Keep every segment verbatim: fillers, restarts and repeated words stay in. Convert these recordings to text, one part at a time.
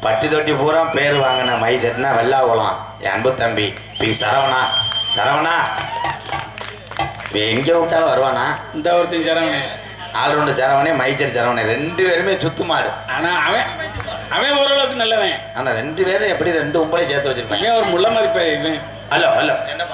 பட்டி தொட்டி பூரா பேர் வாங்கின மை செட்னா வெள்ளாகுளம் என் அன்பு தம்பி பி சரவணா. சரவணா எங்கே விட்டாலும் வருவானா? இந்த ஒருத்தன் சரவணே, ஆல்ரவுண்டு சரவணே, மைச்சர் சரவணே, ரெண்டு பேருமே சுத்து மாடு. ஆனால் அவன் அவன் ஓரளவுக்கு நல்லவன். ஆனால் ரெண்டு பேரும் எப்படி ரெண்டு உம்பளை சேர்த்து வச்சிருப்பாங்க. ஒரு முள்ள மாதிரி போய் ஹலோ ஹலோ என்னப்பா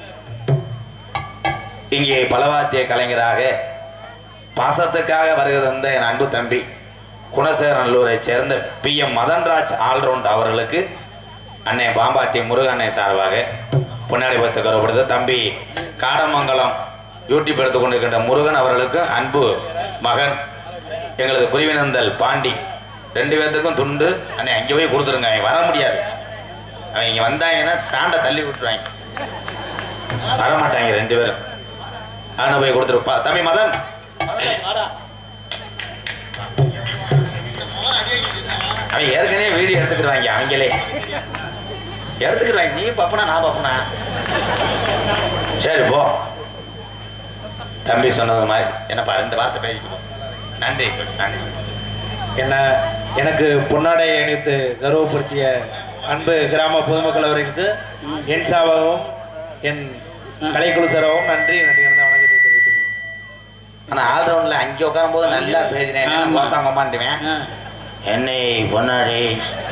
இங்கே பலவாத்திய கலைஞராக பாசத்துக்காக வருகிற என் அன்பு தம்பி குணசேகரநல்லூரை சேர்ந்த பி எம் மதன்ராஜ் ஆல்ரவுண்ட் அவர்களுக்கு அன்னை பாம்பாட்டி முருகண்ணை சார்பாக பொன்னாடி பத்து கருப்படுது. தம்பி காடமங்கலம் யூடியூப் எடுத்துக் கொண்டிருக்கின்ற முருகன் அவர்களுக்கு அன்பு மகன் எங்களது குருவினந்தல் பாண்டி ரெண்டு பேர்த்துக்கும் துண்டு அன்னை அங்கே போய் கொடுத்துருங்க. அவங்க வர முடியாது, அவங்க இங்கே வந்தாங்கன்னா சாண்டை தள்ளி விட்டுருவாங்க, வரமாட்டாங்க ரெண்டு பேரும். ஆனால் போய் கொடுத்துருப்பா தம்பி மதன். அவன் ஏற்கனவே வீடியோ எடுத்துக்கிறாங்க, அவங்களே எடுத்துக்கிறாங்க. நீ பாப்பனா நான் பாப்பனா? சரி போ. தம்பி சொன்னது மாதிரி என்னப்பா ரெண்டு வார்த்தை பேசிட்டு போ. நன்றி சொல்லு, நன்றி சொல்லு. என்ன எனக்கு பொன்னாடை அணித்து கௌரவப்படுத்திய அன்பு கிராம பொதுமக்கள் அவர்களுக்கு என் சார்பாகவும் என் கலைக்குழு சார்பாகவும் நன்றி நன்றி வணக்கத்தை தெரிவித்துக். ஆனால் ஆல்ரவுண்டில் அங்கே உட்காரும் போது நல்லா பேசினேன், பார்த்தாங்க மாட்டுவேன். என்னை பொன்னாடி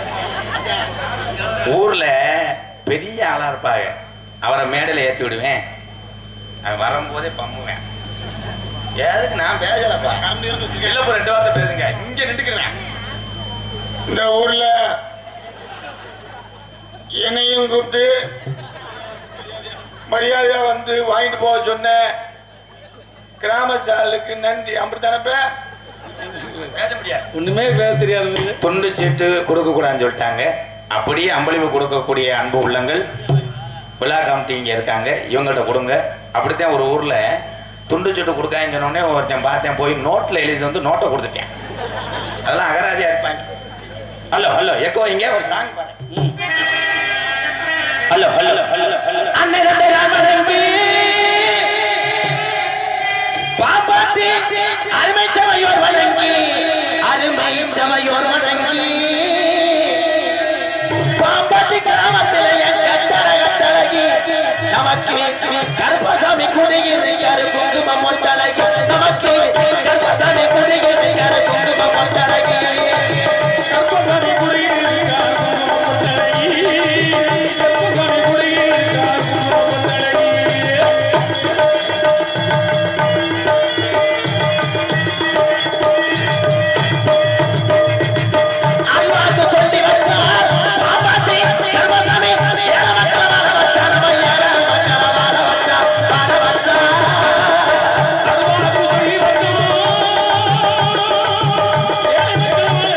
ஊரில் பெரிய ஆளாக இருப்பாங்க, அவரை மேடையில் ஏற்றி விடுவேன், அவன் வரும்போதே பம்புவேன். எதுக்கு நான் பேசலப்பா, இல்லை இப்போ ரெண்டு வார்த்தை பேசுங்க, இங்கே நின்றுக்கிறேன். இந்த ஊர்ல என்னையும் கூப்பிட்டு மரியாதையா வந்து வாங்கிட்டு போக சொன்ன கிராமத்தாளுக்கு நன்றி. அப்படித்தானப்ப பேச முடியாது, ஒண்ணுமே பேச தெரியாது. துண்டு சீட்டு கொடுக்க கூடாதுன்னு சொல்லிட்டாங்க. அப்படியே அம்பளிவு கொடுக்கக்கூடிய அன்பு உள்ளங்கள் விழா கமிட்டி இங்கே இருக்காங்க, இவங்கள்ட்ட கொடுங்க. அப்படித்தான் ஒரு ஊர்ல துண்டு சீட்டு கொடுக்கான்னு சொன்னோடனே ஒருத்தன் பார்த்தேன், போய் நோட்டில் எழுதி வந்து நோட்டை கொடுத்துட்டேன். அதெல்லாம் அகராதியா இருப்பாங்க. ஹலோ ஹலோ எக்கோ இங்க ஒரு சாங் பாருங்க. ஹலோ ஹலோ ஹலோ பாப்பாத்தி அருமை சமையோர் வணங்கி அருமை சமையோர் வணங்கி பாப்பாத்தி கிராமத்தில் என் கட்டட கட்டழகி நமக்கு கருப்பசாமி குடியிருக்காரு குங்குமம் ஒட்டழகி நமக்கு கருப்பசாமி குடியிருக்காரு குங்குமம் ஒட்டழகி கருப்பசாமி குடியிருக்காரு குங்குமம் ஒட்டழகி கருப்பசாமி குடியிருக்காரு குங்குமம் ஒட்டழகி Come on.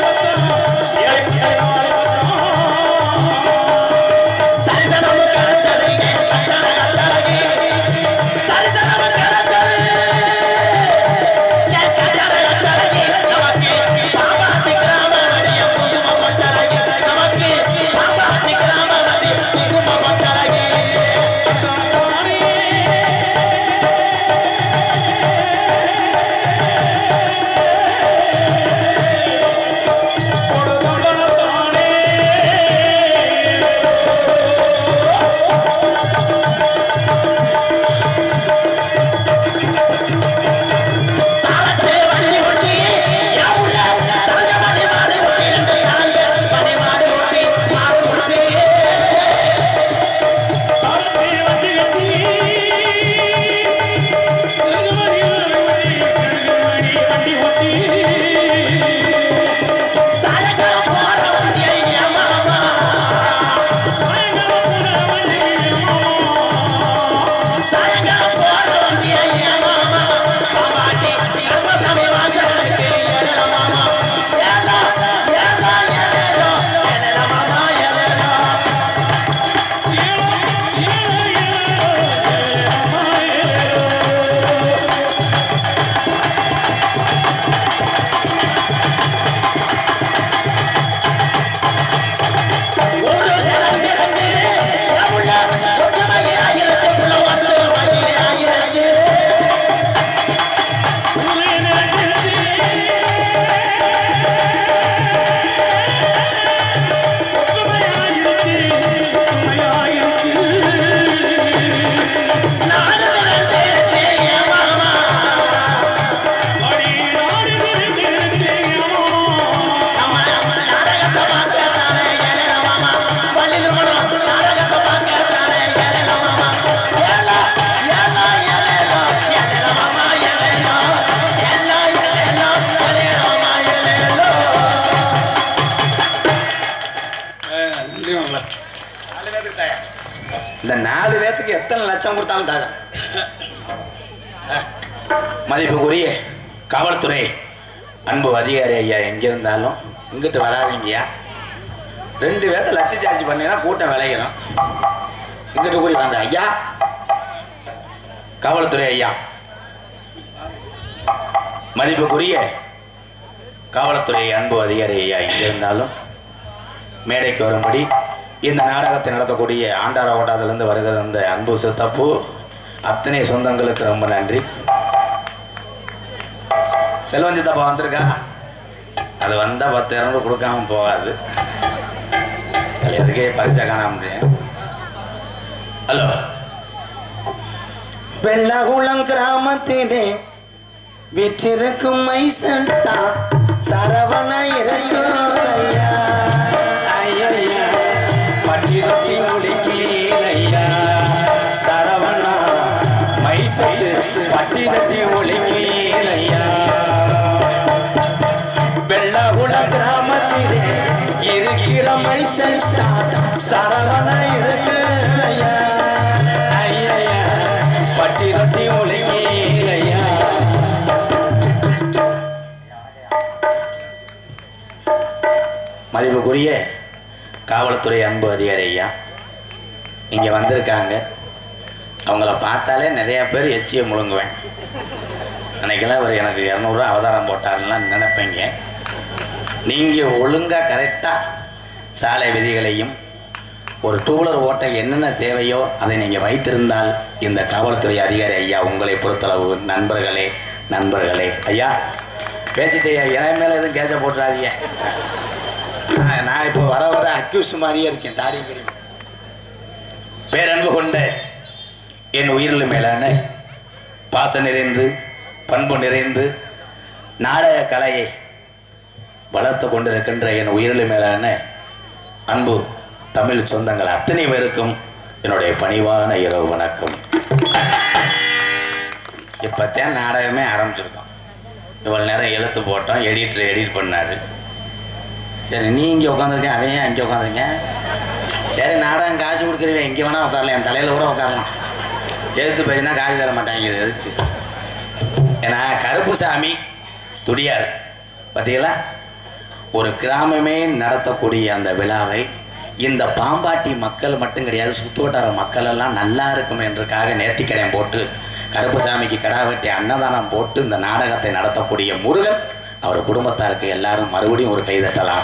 இந்த நாலு பேத்துக்கு எத்தனை லட்சம் கொடுத்தாலும் தாங்க. மதிப்புக்குரிய காவல்துறை அன்பு அதிகாரி ஐயா, எங்க இருந்தாலும் இங்கிட்டு வராதிங்கய்யா. ரெண்டு பேர்த்த லத்தி சார்ஜ் பண்ணீங்கன்னா கூட்டம் விளையிடும். இங்கிட்டு கூடி வாங்க ஐயா. காவல்துறை ஐயா, மதிப்புக்குரிய காவல்துறை அன்பு அதிகாரி ஐயா, இங்க இருந்தாலும் மேடைக்கு வரும்படி இந்த நாடகத்தை நடத்தக்கூடிய ஆண்டார ஓட்டாதிலிருந்து வருகிற அந்த அன்பு சித்தப்பு அத்தனை சொந்தங்களுக்கு ரொம்ப நன்றி. செல்வன் சித்தப்பா வந்திருக்கா? அது வந்தா பத்து இரநூறு கொடுக்காம போகாது. எதுக்கே பரிசா காணாம. ஹலோ, வெள்ளகுளம் கிராமத்திலே வீற்றிருக்கும் மைசண்டா சரவண இருக்கும் பட்டி தொட்டி ஒளிக்கீரையா சரவணா மைசட்டு பட்டி தொட்டி ஒளிக்கீரையா. வெள்ளகுள கிராமத்திலே இருக்கிற மைசண்டா சரவண இருக்குயா ஐயா பட்டி தொட்டி ஒளிக்கீரையா. மதிப்புக்குரிய காவல்துறை அன்பு அதிகாரி ஐயா இங்கே வந்திருக்காங்க. அவங்கள பார்த்தாலே நிறைய பேர் எச்சியை முழுங்குவேன். அன்னைக்கெல்லாம் ஒரு எனக்கு இரநூறுவா அவதாரம் போட்டாருலாம் நினைப்பீங்க. நீங்கள் ஒழுங்காக கரெக்டாக சாலை விதிகளையும் ஒரு டூவீலர் ஓட்ட என்னென்ன தேவையோ அதை நீங்கள் வைத்திருந்தால் இந்த காவல்துறை அதிகாரி ஐயா உங்களை பொறுத்தளவு நண்பர்களே நண்பர்களே ஐயா பேசிட்டே என் மேலே எதுவும் கேச போட்டுறாதீங்க. நான் இப்போ வர வர அக்யூஸ்ட் மாதிரியே இருக்கேன். தாடிக்கிறேன். பேரன்பு கொண்ட என் உயிரில் மேலான பாசம் நிறைந்து பண்பு நிறைந்து நாடக கலையை வளர்த்து கொண்டிருக்கின்ற என் உயிரில் மேலான அன்பு தமிழ் சொந்தங்கள் அத்தனை பேருக்கும் என்னுடைய பணிவான இரவு வணக்கம். இப்போத்தான் நாடகமே ஆரம்பிச்சிருக்கோம். இவ்வளோ நேரம் எழுத்து போட்டோம், எடிட்டர் எடிட் பண்ணாரு. சரி, நீ இங்கே உட்காந்துருக்கேன், அவன் ஏன் அங்கே உட்காந்துருக்கேன்? சரி, நாடகம் காசு கொடுக்குறவன் எங்கே வேணால் உட்காரலாம், என் தலையில் கூட உட்காரலாம். எழுத்து பேசினா காசு தர மாட்டாங்க. இது எதுக்கு? ஏன்னா கருப்புசாமி துடியார் பார்த்தீங்களா, ஒரு கிராமமே நடத்தக்கூடிய அந்த விழாவை இந்த பாம்பாட்டி மக்கள் மட்டும் கிடையாது, சுற்று வட்டார மக்கள் எல்லாம் நல்லா இருக்கும் என்றுக்காக நேர்த்திக்கடன் போட்டு கருப்புசாமிக்கு கடா வெட்டி அன்னதானம் போட்டு இந்த நாடகத்தை நடத்தக்கூடிய முருகன் அவர் குடும்பத்தாருக்கு எல்லாரும் மறுபடியும் ஒரு கைதட்டலாம்.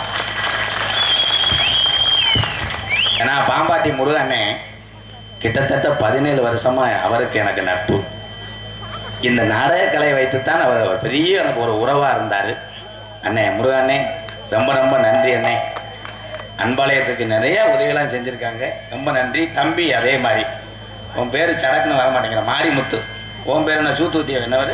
ஏன்னா பாம்பாட்டி முருகனே கிட்டத்தட்ட பதினேழு வருஷமா அவருக்கு எனக்கு நட்பு. இந்த நாடக கலை வைத்துத்தான் அவர் பெரிய எனக்கு ஒரு உறவாக இருந்தார். அண்ணே முருகனே ரொம்ப ரொம்ப நன்றி அண்ணே. அன்பாலயத்துக்கு நிறைய உதவிகளாம் செஞ்சுருக்காங்க, ரொம்ப நன்றி தம்பி. அதே மாதிரி உன் பேர் சடக்குன்னு வர மாட்டேங்கிற மாரிமுத்து. உன் பேர் என்ன சூத்தூத்தியா என்னவர்?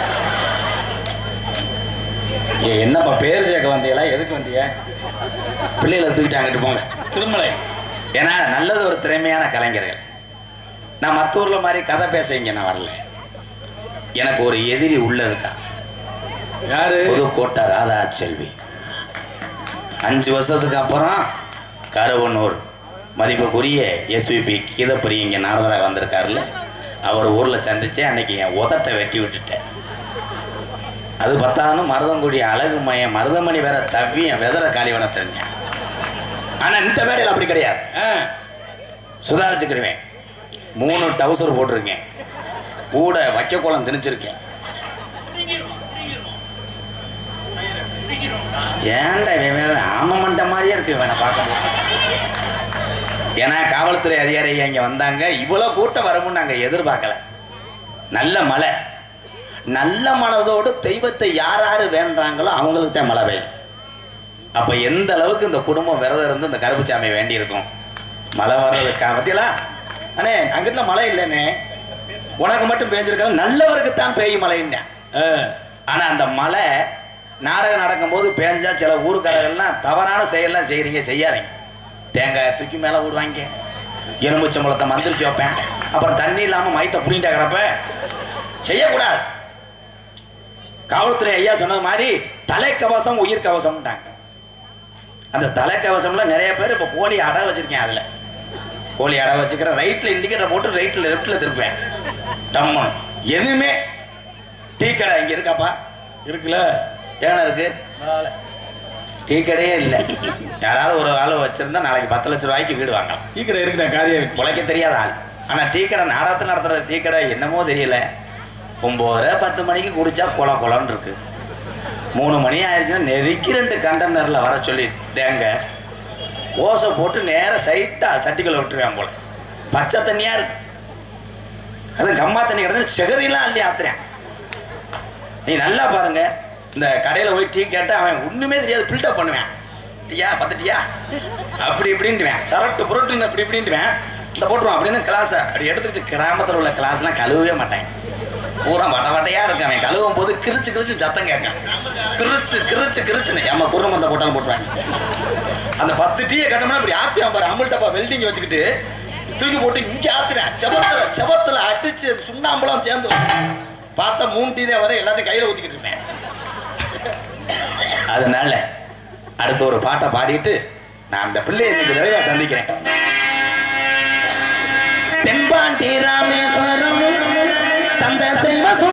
ஏ என்னப்பா பேர் சேர்க்க வந்தீங்களா? எதுக்கு வந்தீங்க? பிள்ளைகளை தூக்கிட்டு அங்கிட்டு போங்க திருமலை. ஏன்னா நல்லது ஒரு திறமையான கலைஞர்கள். நான் மற்ற ஊரில் மாதிரி கதை பேச இங்கே நான் வரல. எனக்கு ஒரு எதிரி உள்ள இருக்கா. யாரு? புதுக்கோட்டை ராதா செல்வி. அஞ்சு வருஷத்துக்கு அப்புறம் கருவனூர் மதிப்புக்குரிய எஸ்விபி கீதப்பரி இங்கே நாரதராக வந்திருக்காருல்ல, அவர் ஊரில் சந்திச்சு அன்னைக்கு என் உதட்டை வெட்டி விட்டுட்டேன். அது பத்தாலும் மருதங்குடி அழகு மையம் மருதமணி வேற தவி என் வெதரை காலிவன தெரிஞ்சேன். ஆனால் இந்த வேலையில் அப்படி கிடையாது. சுதாரிச்சுக்கிருவேன். மூணு டவுசர் போட்டிருக்கேன், கூட வைக்கக்கோளம் திணிச்சிருக்கேன். ஏன்டா வேற ஆமமண்ட மாதிரியே இருக்கு வேணா பார்க்க. ஏன்னா காவல்துறை அதிகாரி இங்கே வந்தாங்க, இவ்வளோ கூட்டம் வரும்னு நாங்கள் எதிர்பார்க்கல. நல்ல மழை, நல்ல மனதோடு தெய்வத்தை யார் யார் வேண்டாங்களோ அவங்களுக்கு தான் மழை பெய்யும். அப்போ எந்த அளவுக்கு இந்த குடும்பம் விரதம் இருந்து இந்த கருப்புச்சாமியை வேண்டி இருக்கும் மழை வர்றதுக்கா பத்தியலா. அண்ணே அங்கிட்ட மழை இல்லைண்ணே, உனக்கு மட்டும் பெஞ்சிருக்காங்க, நல்லவருக்கு தான் பெய்யும் மழைன்னு. ஆனால் அந்த மழை நாடகம் நடக்கும்போது பேஞ்சா சில ஊருக்காரர்கள்லாம் தவறான செயல்லாம் செய்கிறீங்க, செய்யாதீங்க. தேங்காய் தூக்கி மேலே விடுவாங்க, எலும்புச்சம்பளத்தை மந்திரிச்சு வைப்பேன், அப்புறம் தண்ணி இல்லாமல் மைத்தை புடிங்கிட்டாக்கிறப்ப செய்யக்கூடாது. காவல்துறை ஐயா சொன்னது மாதிரி தலைக்கவசம் உயிர் கவசம்ட்டாங்க. அந்த தலைக்கவசம்ல நிறைய பேர் இப்போ போலி அடை வச்சிருக்கேன். அதில் கோழி அடை வச்சுக்கிறேன், ரைட்டில் இண்டிகேட்டர் போட்டு ரைட்டில் லெஃப்டில் திருப்பேன் டம்மன். எதுவுமே டீ கடை இங்கே இருக்காப்பா? இருக்குல்ல, ஏன்னா இருக்கு டீ கடையே இல்லை. யாராவது ஒரு ஆள் வச்சிருந்தா நாளைக்கு பத்து லட்சம் ரூபாய்க்கு வீடு வாங்கலாம். டீ கடை இருக்குடா, காரியம் உழைக்க தெரியாத ஆள். ஆனால் டீ கடை நாடகத்தில் நடத்துகிற டீ கடை என்னமோ தெரியல, ஒம்போதரை பத்து மணிக்கு குடிச்சா கொல கொலன்னு இருக்கு. மூணு மணி ஆயிடுச்சுன்னா நெருக்கி ரெண்டு கண்டனரில் வர சொல்லி தேங்க ஓசை போட்டு நேராக சைட்டாக சட்டிக்குள்ள விட்டுருவேன் போல. பச்சை தண்ணியாக இருக்கு, அது கம்மா தண்ணி கிடந்து செகதியெல்லாம் அள்ளி ஆத்துறேன். நீ நல்லா பாருங்க, இந்த கடையில் போய் டீ கேட்டால் அவன் ஒன்றுமே தெரியாது, ஃபில்டர் பண்ணுவேன். டீயா பத்து டீயா அப்படி இப்படின்ட்டுவேன், சரட்டு புரட்டுன்னு அப்படி இப்படின்ட்டுவேன். இந்த போட்டுருவான் அப்படின்னு கிளாஸை அப்படி எடுத்துக்கிட்டு கிராமத்தில் உள்ள கிளாஸ்லாம் கழுவவே மாட்டேன். பூரா வட்ட வட்டையா இருக்கு. அவன் கழுவும் போது கிரிச்சு கிரிச்சு சத்தம் கேட்கான், கிரிச்சு கிரிச்சு கிரிச்சுன்னு ஏமா குருண மந்த போட்டாலும் போட்டுருவாங்க. அந்த பத்து டீயை கட்டணும்னா இப்படி ஆத்துவான் பாரு, அமுல்டப்பா வெல்டிங் வச்சுக்கிட்டு தூக்கி போட்டு இங்கே ஆத்துவேன். செவத்துல செவத்துல அடிச்சு சுண்ணாம்பலம் சேர்ந்து பார்த்தா மூணு டீ தான் வர, எல்லாத்தையும் கையில ஊத்திக்கிட்டு இருப்பேன். அதனால அடுத்த ஒரு பாட்டை பாடிட்டு நான் அந்த பிள்ளையை இன்னைக்கு விரைவா சந்திக்கிறேன். தென்பாண்டி ராமேஸ்வரம் தந்த தெய்வ